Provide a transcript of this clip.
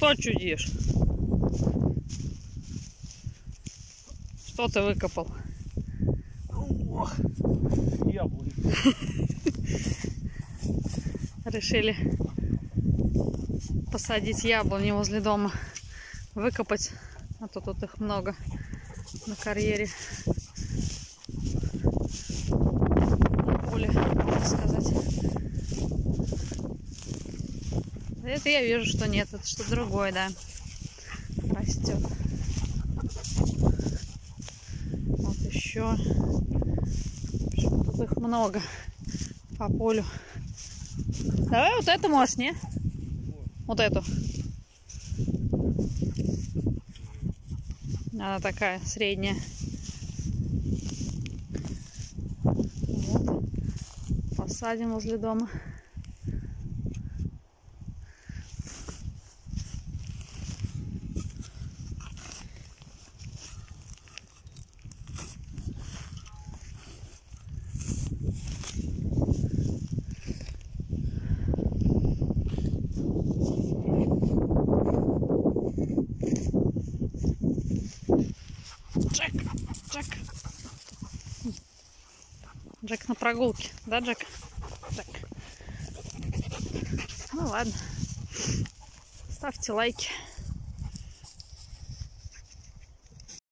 Что чудишь? Что ты выкопал? Ох, яблони. Решили посадить яблони возле дома, выкопать, а то тут их много на карьере, на поле, можно сказать. Это я вижу, что нет, это что-то другое, да, растет. Вот еще, тут их много по полю. Давай вот эту можешь, не? Вот эту. Она такая средняя. Вот. Посадим возле дома. Джек, Джек. Джек на прогулке, да, Джек? Джек. Ну ладно. Ставьте лайки.